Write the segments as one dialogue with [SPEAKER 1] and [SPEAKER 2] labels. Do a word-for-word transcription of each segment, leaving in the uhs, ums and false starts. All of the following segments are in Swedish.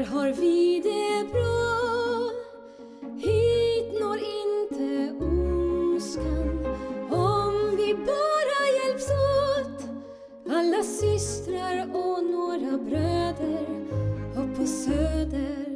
[SPEAKER 1] har vi det bra. Hit når inte ondskan om vi bara hjälps åt. Alla systrar och några bröder upp på Söder.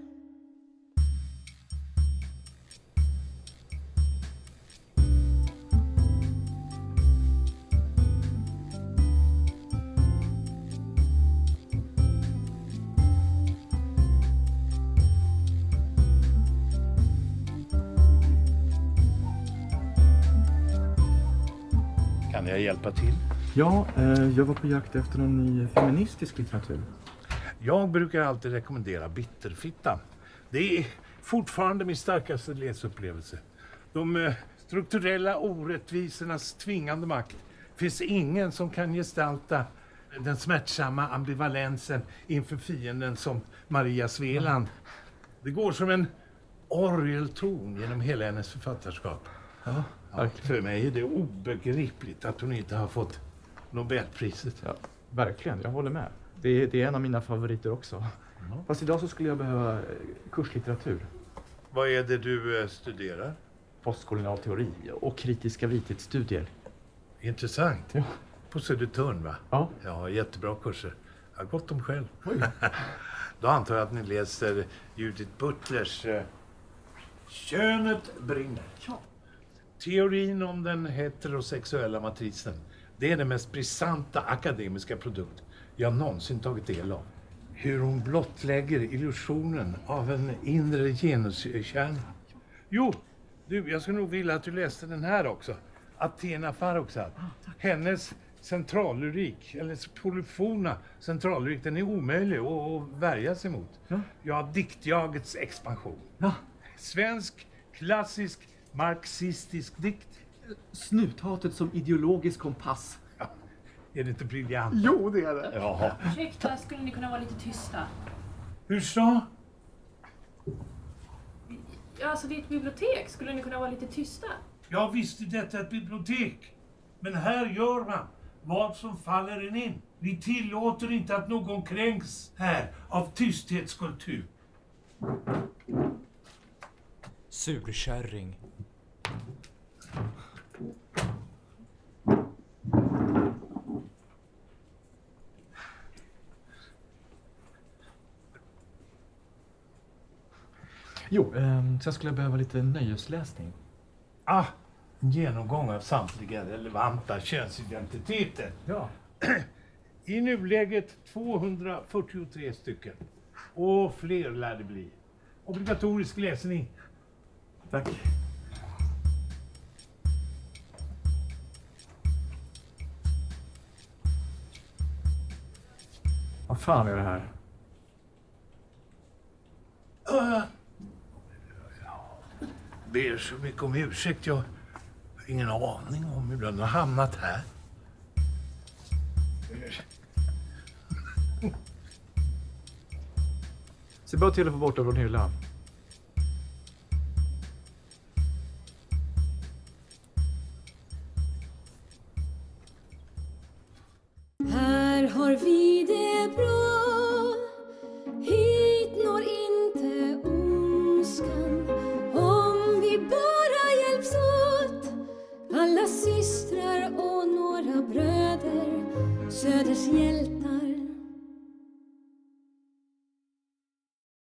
[SPEAKER 2] Kan jag hjälpa till?
[SPEAKER 3] Ja, eh, jag var på jakt efter någon ny feministisk litteratur.
[SPEAKER 2] Jag brukar alltid rekommendera Bitterfittan. Det är fortfarande min starkaste läsupplevelse. De eh, strukturella orättvisornas tvingande makt. Finns ingen som kan gestalta den smärtsamma ambivalensen inför fienden som Maria Sveland. Det går som en orgelton genom hela hennes författarskap.
[SPEAKER 3] Ja,
[SPEAKER 2] ja, för mig är det obegripligt att hon inte har fått Nobelpriset.
[SPEAKER 3] Ja, verkligen, jag håller med. Det är, det är en av mina favoriter också. Mm. Fast idag så skulle jag behöva kurslitteratur.
[SPEAKER 2] Vad är det du eh, studerar?
[SPEAKER 3] Postkolonial teori och kritiska vithetsstudier.
[SPEAKER 2] Intressant.
[SPEAKER 3] Ja.
[SPEAKER 2] På Södertörn, va?
[SPEAKER 3] Ja.
[SPEAKER 2] Ja, jättebra kurser. Jag har gått dem själv. Då antar jag att ni läser Judith Butlers eh, Könet brinner.
[SPEAKER 3] Ja.
[SPEAKER 2] Teorin om den heterosexuella matrisen. Det är den mest brisanta akademiska produkt jag någonsin tagit del av. Hur hon blottlägger illusionen av en inre genuskärna. Jo, du, jag skulle nog vilja att du läste den här också. Athena Farrokhzad. Hennes centrallyrik, eller polyfona centrallyrik, den är omöjlig att, att värja sig mot.
[SPEAKER 3] Ja.
[SPEAKER 2] Ja, diktjagets expansion.
[SPEAKER 3] Ja.
[SPEAKER 2] Svensk, klassisk, marxistisk dikt.
[SPEAKER 3] Snuthatet som ideologisk kompass.
[SPEAKER 2] Ja, är det inte briljant?
[SPEAKER 3] Jo, det är det.
[SPEAKER 2] Jaha.
[SPEAKER 4] Ursäkta, skulle ni kunna vara lite tysta?
[SPEAKER 2] Hur så?
[SPEAKER 4] Ja, alltså det är ett bibliotek. Skulle ni kunna vara lite tysta?
[SPEAKER 2] Ja, visst är detta ett bibliotek. Men här gör man vad som faller en in. Vi tillåter inte att någon kränks här av tysthetskultur.
[SPEAKER 5] Surkärring.
[SPEAKER 3] Jo, eh, sen skulle jag behöva lite nöjesläsning.
[SPEAKER 2] Ah, en genomgång av samtliga relevanta könsidentiteter.
[SPEAKER 3] Ja.
[SPEAKER 2] I nuläget tvåhundrafyrtiotre stycken. Och fler lär det bli. Obligatorisk läsning.
[SPEAKER 3] Tack. Vad fan är det här?
[SPEAKER 2] Uh, ber så mycket om ursäkt. Jag har ingen aning om hur den har hamnat här.
[SPEAKER 3] Se bara till att få bort den från hyllan.